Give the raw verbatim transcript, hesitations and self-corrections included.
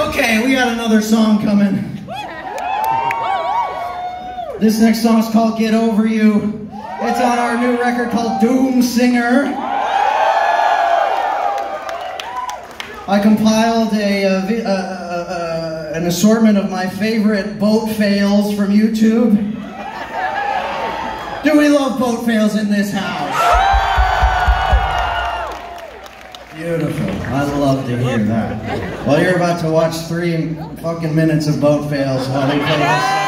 Okay, we got another song coming. This next song is called Get Over You. It's on our new record called Doom Singer. I compiled a, a, a, a, a an assortment of my favorite boat fails from YouTube. Do we love boat fails in this house? Beautiful. I love to hear that. Well, you're about to watch three fucking minutes of boat fails while we play this song.